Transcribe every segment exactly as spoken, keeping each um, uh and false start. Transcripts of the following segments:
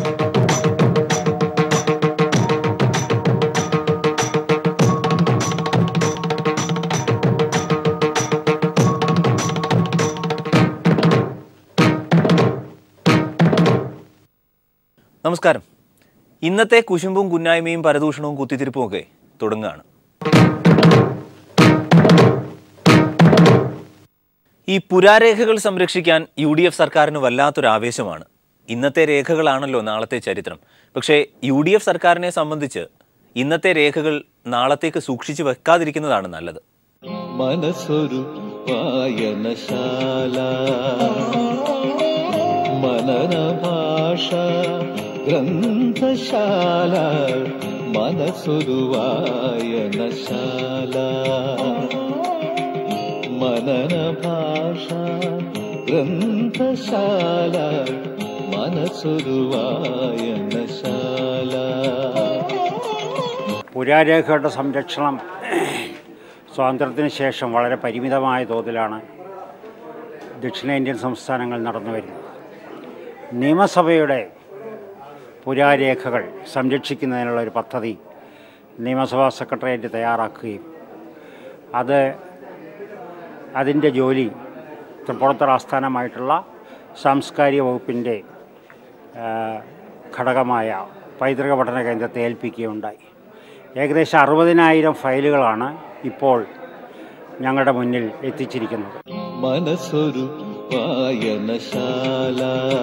നമസ്കാരം. ഇന്നത്തെ കുശുമ്പും കുന്നായ്മയും പരദൂഷണവും കുത്തിത്തിരിപ്പും ഒക്കെ തുടങ്ങുകയാണ്. ഈ പുരാരേഖകൾ സംരക്ഷിക്കാൻ യു ഡി എഫ് സർക്കാരിന് വല്ലാത്തൊരു ആവേശമാണ്. ഇന്നത്തെ രേഖകളാണല്ലോ നാളത്തെ ചരിത്രം. പക്ഷേ യു ഡി എഫ് സർക്കാരിനെ സംബന്ധിച്ച് ഇന്നത്തെ രേഖകൾ നാളത്തേക്ക് സൂക്ഷിച്ചു വെക്കാതിരിക്കുന്നതാണ് നല്ലത്. മനസ്സൊരു വായനശാല, മനനഭാഷ ഗ്രന്ഥശാല, മനസ്സൊരു വായനശാല, മനനഭാഷ ഗ്രന്ഥശാല, മനസ്സൊരു വായനശാല. പുരാരേഖകളുടെ സംരക്ഷണം സ്വാതന്ത്ര്യത്തിന് ശേഷം വളരെ പരിമിതമായ തോതിലാണ് ദക്ഷിണേന്ത്യൻ സംസ്ഥാനങ്ങൾ നടന്നു വരുന്നത്. നിയമസഭയുടെ പുരാരേഖകൾ സംരക്ഷിക്കുന്നതിനുള്ള ഒരു പദ്ധതി നിയമസഭാ സെക്രട്ടേറിയറ്റ് തയ്യാറാക്കുകയും അത് അതിൻ്റെ ജോലി തൃപ്പൂണിത്തുറ ആസ്ഥാനമായിട്ടുള്ള സാംസ്കാരിക വകുപ്പിൻ്റെ ഘടകമായ പൈതൃക പഠന കേന്ദ്രത്തെ ഏൽപ്പിക്കുകയുണ്ടായി. ഏകദേശം അറുപതിനായിരം ഫയലുകളാണ് ഇപ്പോൾ ഞങ്ങളുടെ മുന്നിൽ എത്തിച്ചിരിക്കുന്നത്. മനസ്സൊരു വായനശാല,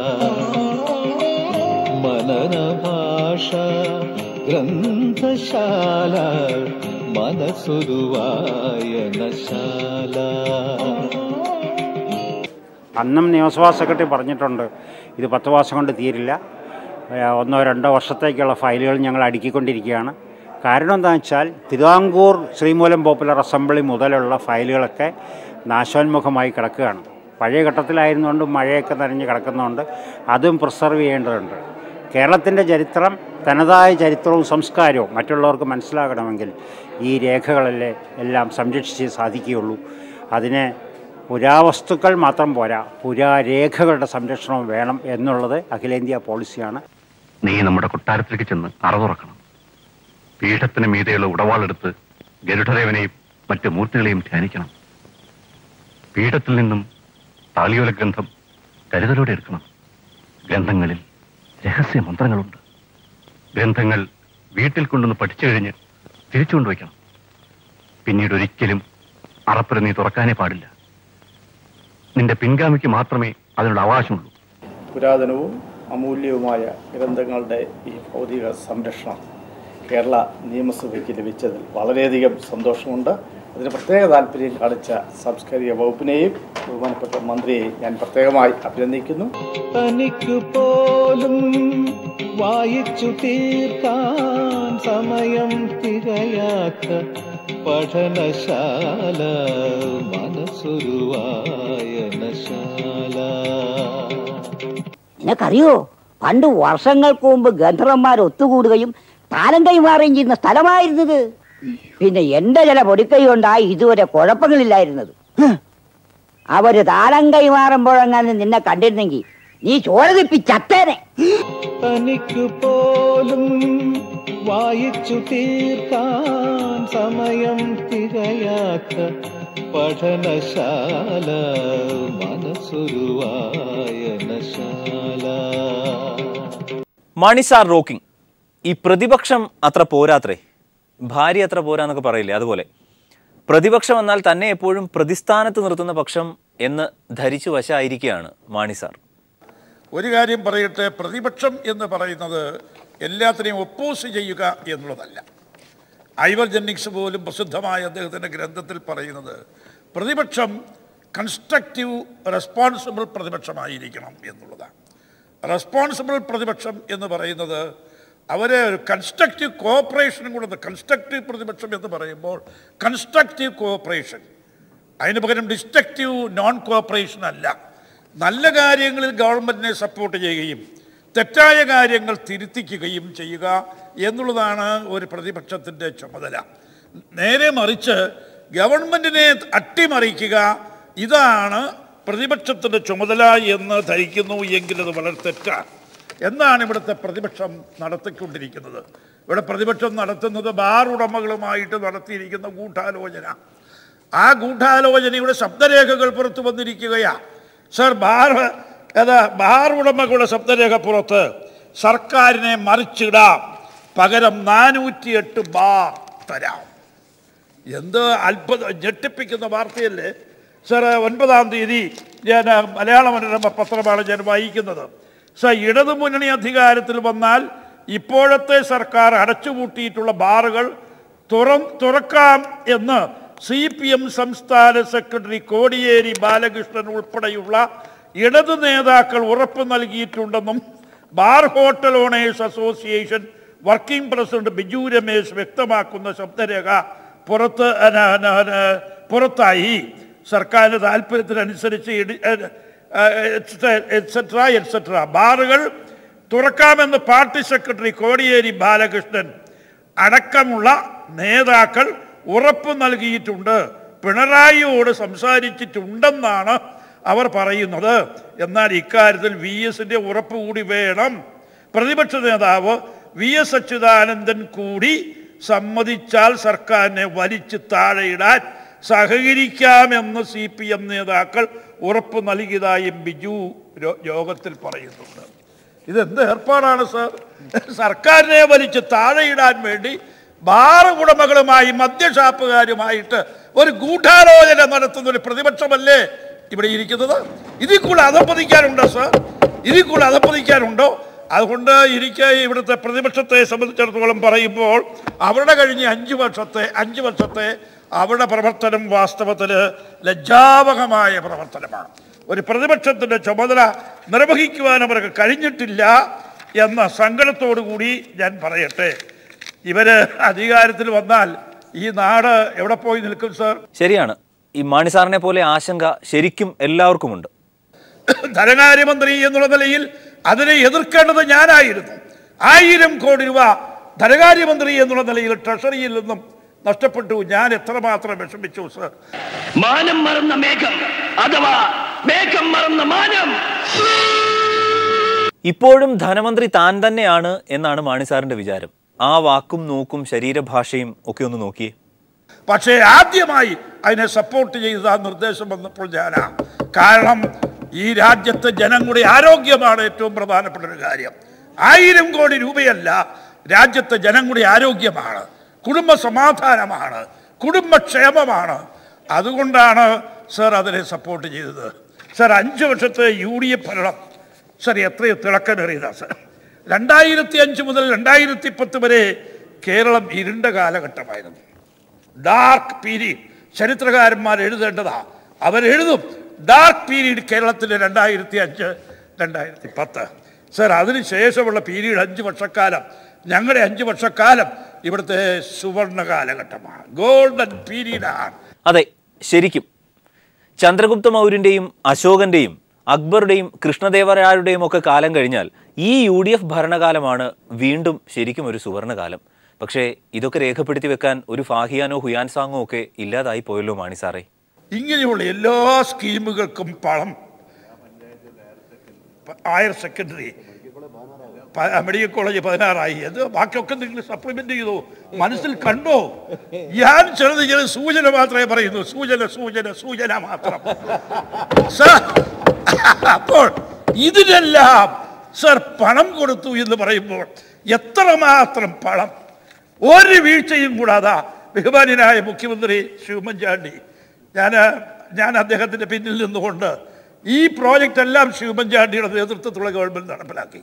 മനനഭാഷ ഗ്രന്ഥശാല, മനസ്സൊരു വായനശാല. അന്നും നിയമസഭാ സെക്രട്ടറി പറഞ്ഞിട്ടുണ്ട്, ഇത് പത്ത് മാസം കൊണ്ട് തീരില്ല, ഒന്നോ രണ്ടോ വർഷത്തേക്കുള്ള ഫയലുകൾ ഞങ്ങൾ അടുക്കിക്കൊണ്ടിരിക്കുകയാണ്. കാരണം എന്താണെന്ന് വെച്ചാൽ തിരുവിതാംകൂർ ശ്രീമൂലം പോപ്പുലർ അസംബ്ലി മുതലുള്ള ഫയലുകളൊക്കെ നാശോന്മുഖമായി കിടക്കുകയാണ്. പഴയ ഘട്ടത്തിലായിരുന്നുകൊണ്ട് മഴയൊക്കെ നനഞ്ഞ് കിടക്കുന്നതുകൊണ്ട് അതും പ്രിസർവ് ചെയ്യേണ്ടതുണ്ട്. കേരളത്തിൻ്റെ ചരിത്രം, തനതായ ചരിത്രവും സംസ്കാരവും മറ്റുള്ളവർക്ക് മനസ്സിലാകണമെങ്കിൽ ഈ രേഖകളെ എല്ലാം സംരക്ഷിച്ച് സാധിക്കുകയുള്ളൂ. അതിന് പുരാവസ്തുക്കൾ മാത്രം പോരാ, പുരാരേഖകളുടെ സംരക്ഷണവും വേണം എന്നുള്ളത് അഖിലേന്ത്യാ പോളിസിയാണ്. നീ നമ്മുടെ കൊട്ടാരത്തിലേക്ക് ചെന്ന് അറതുറക്കണം. പീഠത്തിന് മീതെയുള്ള ഉടവാളെടുത്ത് ഗരുഡദേവനെയും മറ്റ് മൂർത്തികളെയും ധ്യാനിക്കണം. പീഠത്തിൽ നിന്നും താളിയോല ഗ്രന്ഥം കരുതലോടെ എടുക്കണം. ഗ്രന്ഥങ്ങളിൽ രഹസ്യ മന്ത്രങ്ങളുണ്ട്. ഗ്രന്ഥങ്ങൾ വീട്ടിൽ കൊണ്ടുവന്ന് പഠിച്ചു കഴിഞ്ഞ് തിരിച്ചു കൊണ്ടുവയ്ക്കണം. പിന്നീട് ഒരിക്കലും അറപ്പുര നീ തുറക്കാനേ പാടില്ല. നിന്റെ പിൻഗാമിക്ക് മാത്രമേ അതിനുള്ള അവകാശമുള്ളൂ. പുരാതനവും അമൂല്യവുമായ ഗ്രന്ഥങ്ങളുടെ ഈ ഭൗതിക സംരക്ഷണം കേരള നിയമസഭയ്ക്ക് ലഭിച്ചതിൽ വളരെയധികം സന്തോഷമുണ്ട്. അതിന് പ്രത്യേക താല്പര്യം കാണിച്ച സാംസ്കാരിക വകുപ്പിനെയും ബഹുമാനപ്പെട്ട മന്ത്രിയെയും ഞാൻ പ്രത്യേകമായി അഭിനന്ദിക്കുന്നു. തനിക്ക് പോലും വായിച്ചു തീർക്കാൻ സമയം തികയാത്ത പഠനശാല, മനസ്സൊരു വായനശാല. നിനക്കറിയോ, പണ്ട് വർഷങ്ങൾക്ക് മുമ്പ് ഗന്ധർവന്മാർ ഒത്തുകൂടുകയും താലം കൈമാറുകയും ചെയ്യുന്ന സ്ഥലമായിരുന്നത്. പിന്നെ എന്റെ ചില പൊടിക്കൈ കൊണ്ടായി ഇതുവരെ കുഴപ്പങ്ങളില്ലായിരുന്നത്. അവര് താലം കൈമാറുമ്പോഴെങ്ങാനും നിന്നെ കണ്ടിരുന്നെങ്കിൽ നീ ചോരതിപ്പി ചത്തേനെ. തനിക്ക് പോലും വായിച്ചു തീർക്കാൻ സമയം തികയാത്ത പഠനശാല, മനസ്സൊരു വായനശാല. മണിസാർ റോക്കിംഗ്. ഈ പ്രതിപക്ഷം അത്ര പോരാത്രേ, ഭാര്യ അത്ര പോരാന്നൊക്കെ പറയില്ലേ, അതുപോലെ പ്രതിപക്ഷം എന്നാൽ തന്നെ എപ്പോഴും പ്രതിസ്ഥാനത്ത് നിർത്തുന്ന പക്ഷം എന്ന് ധരിച്ചു വശമായിരിക്കുകയാണ് മാണിസാർ. ഒരു കാര്യം പറയട്ടെ, പ്രതിപക്ഷം എന്ന് പറയുന്നത് എല്ലാത്തിനെയും ഒപ്പോസ് ചെയ്യുക എന്നുള്ളതല്ല. ഐവർ ജെന്നിങ്സ് പോലും പ്രസിദ്ധമായ അദ്ദേഹത്തിൻ്റെ ഗ്രന്ഥത്തിൽ പറയുന്നത് പ്രതിപക്ഷം കൺസ്ട്രക്റ്റീവ് റെസ്പോൺസിബിൾ പ്രതിപക്ഷമായിരിക്കണം എന്നുള്ളതാണ്. റെസ്പോൺസിബിൾ പ്രതിപക്ഷം എന്ന് പറയുന്നത് അവരെ ഒരു കൺസ്ട്രക്റ്റീവ് കോഓപ്പറേഷനും കൂടെ. കൺസ്ട്രക്റ്റീവ് പ്രതിപക്ഷം എന്ന് പറയുമ്പോൾ കൺസ്ട്രക്റ്റീവ് കോഓപ്പറേഷൻ, അതിന് പകരം ഡിസ്ട്രക്റ്റീവ് നോൺ കോഓപ്പറേഷൻ അല്ല. നല്ല കാര്യങ്ങളിൽ ഗവൺമെൻറ്റിനെ സപ്പോർട്ട് ചെയ്യുകയും തെറ്റായ കാര്യങ്ങൾ തിരുത്തിക്കുകയും ചെയ്യുക എന്നുള്ളതാണ് ഒരു പ്രതിപക്ഷത്തിൻ്റെ ചുമതല. നേരെ മറിച്ച് ഗവൺമെൻറ്റിനെ അട്ടിമറിക്കുക, ഇതാണ് പ്രതിപക്ഷത്തിൻ്റെ ചുമതല എന്ന് ധരിക്കുന്നു എങ്കിൽ അത് വളരെ തെറ്റാണ്. എന്നാണ് ഇവിടുത്തെ പ്രതിപക്ഷം നടത്തിക്കൊണ്ടിരിക്കുന്നത്. ഇവിടെ പ്രതിപക്ഷം നടത്തുന്നത് ബാർ ഉടമകളുമായിട്ട് നടത്തിയിരിക്കുന്ന ഗൂഢാലോചന. ആ ഗൂഢാലോചനയുടെ ശബ്ദരേഖകൾ പുറത്തു വന്നിരിക്കുകയാണ്. സർ, ബാർ ഏതാ ബാർ ഉടമകളുടെ ശബ്ദരേഖ പുറത്ത് സർക്കാരിനെ മറിച്ചിടാം, പകരം നാനൂറ്റിയെട്ട് ബാർ തരാം. എന്ത് അത്ഭുത ഞെട്ടിപ്പിക്കുന്ന വാർത്തയല്ലേ സർ. ഒൻപതാം തീയതി ഞാൻ മലയാള മനോരമ പത്രമാണ് ഞാൻ വായിക്കുന്നത്. സർ, ഇടതുമുന്നണി അധികാരത്തിൽ വന്നാൽ ഇപ്പോഴത്തെ സർക്കാർ അടച്ചുപൂട്ടിയിട്ടുള്ള ബാറുകൾ തുറ തുറക്കാം എന്ന് സി പി എം സംസ്ഥാന സെക്രട്ടറി കോടിയേരി ബാലകൃഷ്ണൻ ഉൾപ്പെടെയുള്ള ഇടതു നേതാക്കൾ ഉറപ്പ് നൽകിയിട്ടുണ്ടെന്നും bar hotel owners association working president Biju Ramesh വ്യക്തമാക്കുന്ന ശബ്ദരേഖ പുറത്ത് പുറത്തായി. സർക്കാരിൻ്റെ താല്പര്യത്തിനനുസരിച്ച് എറ്റ്സെട്ര എറ്റ്സെട്ര ബാറുകൾ തുറക്കാമെന്ന് പാർട്ടി സെക്രട്ടറി കോടിയേരി ബാലകൃഷ്ണൻ അടക്കമുള്ള നേതാക്കൾ ഉറപ്പ് നൽകിയിട്ടുണ്ട്, പിണറായിയോട് സംസാരിച്ചിട്ടുണ്ടെന്നാണ് അവർ പറയുന്നത്. എന്നാൽ ഇക്കാര്യത്തിൽ വി എസിൻ്റെ ഉറപ്പ് കൂടി വേണം. പ്രതിപക്ഷ നേതാവ് വി എസ് അച്യുതാനന്ദൻ കൂടി സമ്മതിച്ചാൽ സർക്കാരിനെ വലിച്ചു താഴെയിടാൻ സഹകരിക്കാമെന്ന് സി പി എം നേതാക്കൾ ഉറപ്പ് നൽകിയതായും ബിജു യോഗത്തിൽ പറയുന്നുണ്ട്. ഇതെന്ത് ഏർപ്പാടാണ് സർ? സർക്കാരിനെ വലിച്ച് താഴെയിടാൻ വേണ്ടി ബാർ ഉടമകളുമായി മദ്യഷാപ്പുകാരുമായിട്ട് ഒരു ഗൂഢാലോചന നടത്തുന്ന ഒരു പ്രതിപക്ഷമല്ലേ ഇവിടെ ഇരിക്കുന്നത്? ഇതിൽ കൂടെ അധപ്പതിക്കാനുണ്ടോ സർ? ഇതിൽ കൂടെ അധപ്പതിക്കാനുണ്ടോ? അതുകൊണ്ട് എനിക്ക് ഇവിടുത്തെ പ്രതിപക്ഷത്തെ സംബന്ധിച്ചിടത്തോളം പറയുമ്പോൾ അവരുടെ കഴിഞ്ഞ അഞ്ച് വർഷത്തെ അഞ്ച് വർഷത്തെ അവരുടെ പ്രവർത്തനം വാസ്തവത്തിൽ ലജ്ജാവഹമായ പ്രവർത്തനമാണ്. ഒരു പ്രതിപക്ഷത്തിൻ്റെ ചുമതല നിർവഹിക്കുവാൻ അവർക്ക് കഴിഞ്ഞിട്ടില്ല എന്ന സങ്കടത്തോടു കൂടി ഞാൻ പറയട്ടെ. ഇവര് അധികാരത്തിൽ വന്നാൽ ഈ നാട് എവിടെ പോയി നിൽക്കും സർ? ശരിയാണ്. ഈ മാണി സാറിനെ പോലെ ആശങ്ക ശരിക്കും എല്ലാവർക്കുമുണ്ട്. ധനകാര്യമന്ത്രി എന്നുള്ള നിലയിൽ അതിനെ എതിർക്കേണ്ടത് ഞാനായിരുന്നു. ആയിരം കോടി രൂപ ധനകാര്യമന്ത്രി എന്നുള്ള നിലയിൽ ട്രഷറിയിൽ നിന്നും നഷ്ടപ്പെട്ടു. ഞാൻ എത്രമാത്രം വിഷമിച്ചു സർ. മാനം മറന്ന മേഘം അഥവാ മേഘം മറന്ന മാനം. ഇപ്പോഴും ധനമന്ത്രി താൻ തന്നെയാണ് എന്നാണ് മാണി സാറിന്റെ വിചാരം. ആ വാക്കും നോക്കും ശരീരഭാഷയും ഒക്കെ ഒന്ന് നോക്കിയേ. പക്ഷേ ആദ്യമായി അതിനെ സപ്പോർട്ട് ചെയ്ത നിർദ്ദേശം വന്നപ്പോൾ ഞാനാ. കാരണം ഈ രാജ്യത്തെ ജനങ്ങളുടെ ആരോഗ്യമാണ് ഏറ്റവും പ്രധാനപ്പെട്ട ഒരു കാര്യം. ആയിരം കോടി രൂപയല്ല, രാജ്യത്തെ ജനങ്ങളുടെ ആരോഗ്യമാണ്, കുടുംബ സമാധാനമാണ്, കുടുംബക്ഷേമമാണ്. അതുകൊണ്ടാണ് സർ അതിനെ സപ്പോർട്ട് ചെയ്തത്. സർ, അഞ്ച് വർഷത്തെ യു ഡി എഫ് ഭരണം സർ എത്രയോ തിളക്കമേറിയതാണ് സർ. രണ്ടായിരത്തി അഞ്ച് മുതൽ രണ്ടായിരത്തി പത്ത് വരെ കേരളം ഇരുണ്ട കാലഘട്ടമായിരുന്നു. ഡാർക്ക് പീരീഡ് ചരിത്രകാരന്മാർ എഴുതേണ്ടതാ, അവരെഴുതും. ഡാർക്ക് പീരീഡ് കേരളത്തിലെ രണ്ടായിരത്തി അഞ്ച് രണ്ടായിരത്തി പത്ത് സർ. അതിന് ശേഷമുള്ള പീരീഡ് അഞ്ച് വർഷക്കാലം, ഞങ്ങളുടെ അഞ്ച് വർഷക്കാലം ഇവിടുത്തെ സുവർണ കാലഘട്ടമാണ്, ഗോൾഡൻ പീരീഡാണ്. അതെ, ശരിക്കും ചന്ദ്രഗുപ്ത മൗര്യൻ്റെയും അശോകൻ്റെയും അക്ബറുടെയും കൃഷ്ണദേവരായരുടെയും ഒക്കെ കാലം കഴിഞ്ഞാൽ ഈ യു ഡി എഫ് ഭരണകാലമാണ് വീണ്ടും ശരിക്കും ഒരു സുവർണകാലം. പക്ഷേ ഇതൊക്കെ രേഖപ്പെടുത്തി വെക്കാൻ ഒരു ഫാഹിയാനോ ഹുയാൻസാങ്ങോ ഒക്കെ ഇല്ലാതായി പോയല്ലോ മാണി സാറേ. ഇങ്ങനെയുള്ള എല്ലാ സ്കീമുകൾക്കും പണം ഹയർ സെക്കൻഡറി മെഡിക്കൽ കോളേജ് പതിനാറായി, അത് ബാക്കിയൊക്കെ നിങ്ങൾ സപ്ലിമെന്റ് ചെയ്തു. മനസ്സിൽ കണ്ടോ? ഞാൻ ചെറുത് ചെറിയ സൂചന മാത്രമേ പറയുന്നു, സൂചന സൂചന സൂചന മാത്രം സർ. അപ്പോൾ ഇതിനെല്ലാം സർ പണം കൊടുത്തു എന്ന് പറയുമ്പോൾ എത്രമാത്രം പണം, ഒരു വീഴ്ചയും കൂടാതെ ബഹുമാന്യനായ മുഖ്യമന്ത്രി ഉമ്മൻചാണ്ടി, ഞാൻ ഞാൻ അദ്ദേഹത്തിൻ്റെ പിന്നിൽ നിന്നുകൊണ്ട് ഈ പ്രോജക്റ്റ് എല്ലാം ഉമ്മൻചാണ്ടിയുടെ നേതൃത്വത്തിലുള്ള ഗവൺമെന്റ് നടപ്പിലാക്കി.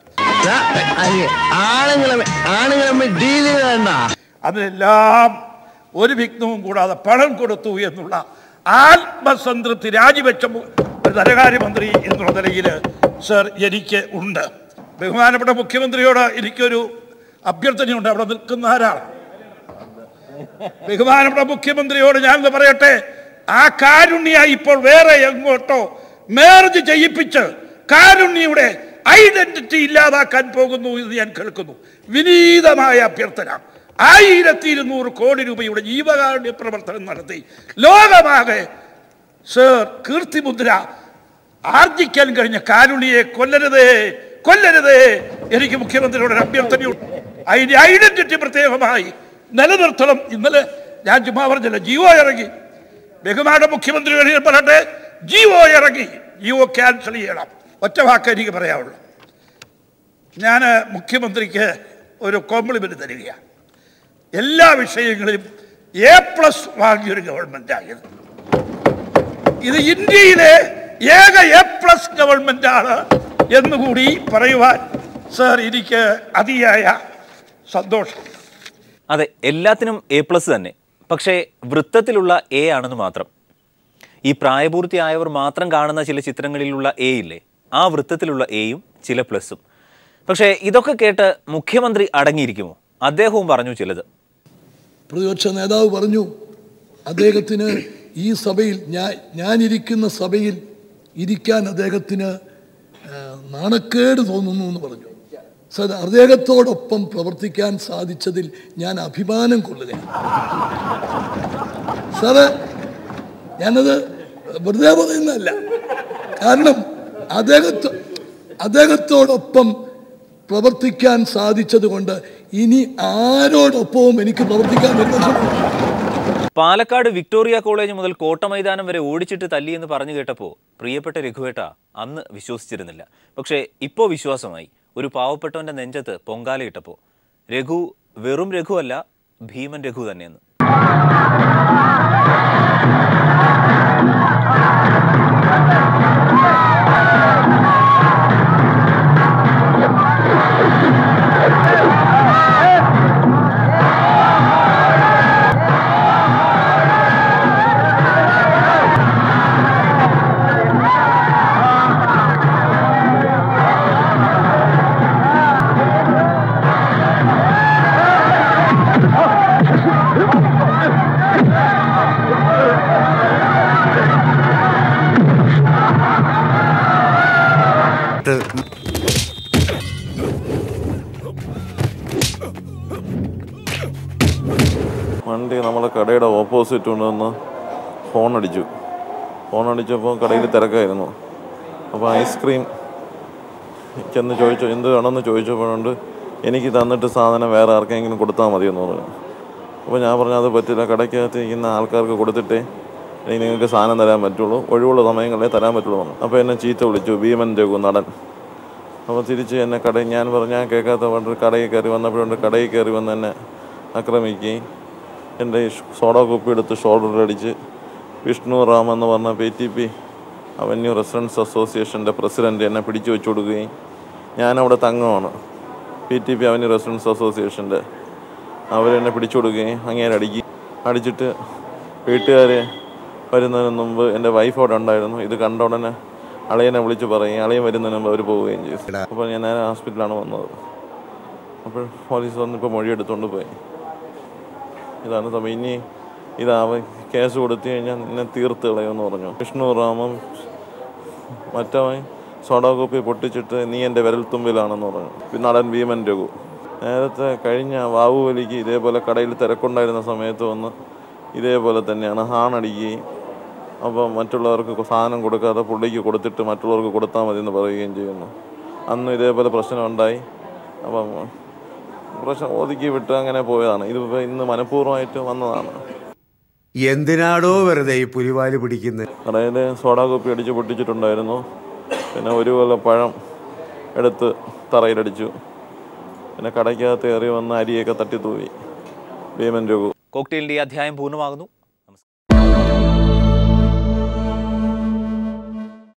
അതിനെല്ലാം ഒരു വിഘ്നവും കൂടാതെ പണം കൊടുത്തു എന്നുള്ള ആത്മസംതൃപ്തി രാജിവെച്ച ഒരു ധനകാര്യമന്ത്രി എന്നുള്ള നിലയിൽ സർ എനിക്ക് ഉണ്ട്. ബഹുമാനപ്പെട്ട മുഖ്യമന്ത്രിയോട് എനിക്കൊരു അഭ്യർത്ഥനയുണ്ട്. അവിടെ നിൽക്കുന്ന ആരാണ്? ബഹുമാനപ്പെട്ട മുഖ്യമന്ത്രിയോട് ഞാനൊന്ന് പറയട്ടെ, ആ കാരുണ്യ ഇപ്പോൾ വേറെ എങ്ങോട്ടോ മേർജ് ചെയ്യിപ്പിച്ച് കാരുണ്യയുടെ ഐഡന്റിറ്റി ഇല്ലാതാക്കാൻ പോകുന്നു എന്ന് ഞാൻ കേൾക്കുന്നു. വിനീതമായ അഭ്യർത്ഥന. ആയിരത്തി ഇരുന്നൂറ് കോടി രൂപയുടെ ജീവകാരുണ്യ പ്രവർത്തനം നടത്തി ലോകമാകെ സർ കീർത്തിമുദ്ര ആർജിക്കാൻ കഴിഞ്ഞ കാരുണ്യയെ കൊല്ലരുതേ, കൊല്ലരുതേ. എനിക്ക് മുഖ്യമന്ത്രിയോട് ഒരു അഭ്യർത്ഥനയുണ്ട്. അതിന്റെ ഐഡന്റിറ്റി പ്രത്യേകമായി നിലനിർത്തണം. ഇന്നലെ ഞാൻ ചുമ്മാ പറഞ്ഞില്ല, ജിയോ ഇറങ്ങി. ബഹുമാന മുഖ്യമന്ത്രി പറയട്ടെ, ജിയോ ഇറങ്ങി, ജിയോ ക്യാൻസൽ ചെയ്യണം. ഒറ്റ വാക്ക് എനിക്ക് പറയാവുള്ളൂ. ഞാൻ മുഖ്യമന്ത്രിക്ക് ഒരു കോംപ്ലിമെന്റ് തരികയാണ്. എല്ലാ വിഷയങ്ങളിലും എ പ്ലസ് വാങ്ങിയൊരു ഗവൺമെന്റായത്. ഇത് ഇന്ത്യയിലെ ഏക എ പ്ലസ് ഗവൺമെന്റാണ് എന്നുകൂടി പറയുവാൻ സർ എനിക്ക് അതിയായ സന്തോഷം. അതെ, എല്ലാത്തിനും എ പ്ലസ് തന്നെ. പക്ഷേ വൃത്തത്തിലുള്ള എ ആണെന്ന് മാത്രം. ഈ പ്രായപൂർത്തിയായവർ മാത്രം കാണുന്ന ചില ചിത്രങ്ങളിലുള്ള എ ഇല്ലേ, ആ വൃത്തത്തിലുള്ള എയും ചില പ്ലസും. പക്ഷേ ഇതൊക്കെ കേട്ട് മുഖ്യമന്ത്രി അടങ്ങിയിരിക്കുമോ? അദ്ദേഹവും പറഞ്ഞു ചിലത്. പ്രതിപക്ഷ നേതാവ് പറഞ്ഞു, അദ്ദേഹത്തിന് ഈ സഭയിൽ ഞാൻ ഞാനിരിക്കുന്ന സഭയിൽ ഇരിക്കാൻ അദ്ദേഹത്തിന് നാണക്കേട് തോന്നുന്നു എന്ന് പറഞ്ഞു. സർ, അദ്ദേഹത്തോടൊപ്പം പ്രവർത്തിക്കാൻ സാധിച്ചതിൽ ഞാൻ അഭിമാനം കൊള്ളുകയാണ്. സാറ്, ഞാനത് വെറുതെ പറയുന്നതല്ല. കാരണം അദ്ദേഹത്തോ അദ്ദേഹത്തോടൊപ്പം പ്രവർത്തിക്കാൻ സാധിച്ചത് കൊണ്ട് ഇനി ആരോടൊപ്പവും എനിക്ക് പ്രവർത്തിക്കാൻ പറ്റും. പാലക്കാട് വിക്ടോറിയ കോളേജ് മുതൽ കോട്ട മൈതാനം വരെ ഓടിച്ചിട്ട് തല്ലിയെന്ന് പറഞ്ഞു കേട്ടപ്പോൾ പ്രിയപ്പെട്ട രഘുവേട്ട അന്ന് വിശ്വസിച്ചിരുന്നില്ല. പക്ഷേ ഇപ്പോൾ വിശ്വാസമായി. ഒരു പാവപ്പെട്ടവന്റെ നെഞ്ചത്ത് പൊങ്കാലയിട്ടപ്പോൾ രഘു വെറും രഘു അല്ല, ഭീമൻ രഘു തന്നെയെന്ന്. വണ്ടി നമ്മളെ കടയുടെ ഓപ്പോസിറ്റ് കൊണ്ടുവന്ന് ഫോൺ അടിച്ചു. ഫോൺ അടിച്ചപ്പോൾ കടയിൽ തിരക്കായിരുന്നു. അപ്പോൾ ഐസ്ക്രീം ചെന്ന് ചോദിച്ചു, എന്ത് വേണമെന്ന് ചോദിച്ചപ്പോഴുണ്ട് എനിക്ക് തന്നിട്ട് സാധനം വേറെ ആർക്കെങ്കിലും കൊടുത്താൽ മതിയെന്ന് പറഞ്ഞു. അപ്പോൾ ഞാൻ പറഞ്ഞു അത് പറ്റില്ല, കടയ്ക്കകത്ത് ഇരിക്കുന്ന ആൾക്കാർക്ക് കൊടുത്തിട്ടേ എനിക്ക് നിങ്ങൾക്ക് സാധനം തരാൻ പറ്റുള്ളൂ, ഒഴിവുള്ള സമയങ്ങളിലേ തരാൻ പറ്റുള്ളൂ പറഞ്ഞു. അപ്പോൾ എന്നെ ചീത്ത വിളിച്ചു, ഭീമൻ രഘു നടൻ. അപ്പോൾ തിരിച്ച് എന്നെ കടയിൽ ഞാൻ പറഞ്ഞു ഞാൻ കേൾക്കാത്ത പാട്ട് കടയിൽ കയറി വന്നപ്പോഴുണ്ട് കടയിൽ കയറി വന്ന് എന്നെ ആക്രമിക്കുകയും എൻ്റെ സോഡ കുപ്പി എടുത്ത് ഷോൾഡറിലടിച്ച് വിഷ്ണു റാം എന്ന് പറഞ്ഞ P T P avenue residents അസോസിയേഷൻ്റെ പ്രസിഡൻറ്റ് എന്നെ പിടിച്ചു വെച്ചു കൊടുക്കുകയും ഞാനവിടെ തങ്ങുമാണ്. P T P avenue residents അസോസിയേഷൻ്റെ അവരെന്നെ പിടിച്ചു കൊടുക്കുകയും അങ്ങേരെ അടിക്കുകയും അടിച്ചിട്ട് വീട്ടുകാർ വരുന്നതിന് മുമ്പ് എൻ്റെ വൈഫ് അവിടെ ഉണ്ടായിരുന്നു. ഇത് കണ്ട ഉടനെ അളിയനെ വിളിച്ച് പറയും, അളിയൻ വരുന്നതിന് മുമ്പ് അവർ പോവുകയും ചെയ്തു. അപ്പോൾ ഞാൻ നേരെ ഹോസ്പിറ്റലാണ് വന്നത്. അപ്പോൾ പോലീസ് വന്നിപ്പോൾ മൊഴി എടുത്തുകൊണ്ട് പോയി. ഇതാണ് സമയം. ഇനി ഇതാവ കേസ് കൊടുത്തു കഴിഞ്ഞാൽ നിന്നെ തീർത്ത് കളയുമെന്ന് പറഞ്ഞു. വിഷ്ണു റാമും മറ്റവൻ സോഡ കോപ്പി പൊട്ടിച്ചിട്ട് നീ എൻ്റെ വിരൽത്തുമ്പിലാണെന്ന് പറഞ്ഞു. നടൻ ഭീമൻ രഘു നേരത്തെ കഴിഞ്ഞ വാവുവലിക്ക് ഇതേപോലെ കടയിൽ തിരക്കുണ്ടായിരുന്ന സമയത്ത് വന്ന് ഇതേപോലെ തന്നെയാണ് ഹാണടിക്കുകയും അപ്പോൾ മറ്റുള്ളവർക്ക് സാധനം കൊടുക്കാതെ പുള്ളിക്ക് കൊടുത്തിട്ട് മറ്റുള്ളവർക്ക് കൊടുത്താൽ മതി എന്ന് പറയുകയും ചെയ്യുന്നു. അന്ന് ഇതേപോലെ പ്രശ്നം ഉണ്ടായി. അപ്പം പ്രശ്നം ഒതുക്കി വിട്ട് അങ്ങനെ പോയതാണ്. ഇതിപ്പോൾ ഇന്ന് മനഃപൂർവ്വമായിട്ട് വന്നതാണ്. എന്തിനാടോ വെറുതെ ഈ പുലിവാല് പിടിക്കുന്നത്? കടയിൽ സോഡാ കോപ്പി അടിച്ച് പൊട്ടിച്ചിട്ടുണ്ടായിരുന്നു. പിന്നെ ഒരു കൊല്ലം പഴം എടുത്ത് തറയിലടിച്ചു. പിന്നെ കടയ്ക്കകത്ത് കയറി വന്ന് അരിയൊക്കെ തട്ടിത്തൂവി. ഭീമൻ രഘു. കോക്ടെയിലിന്റെ അധ്യായം പൂർണ്ണമാകുന്നു. നമസ്കാരം.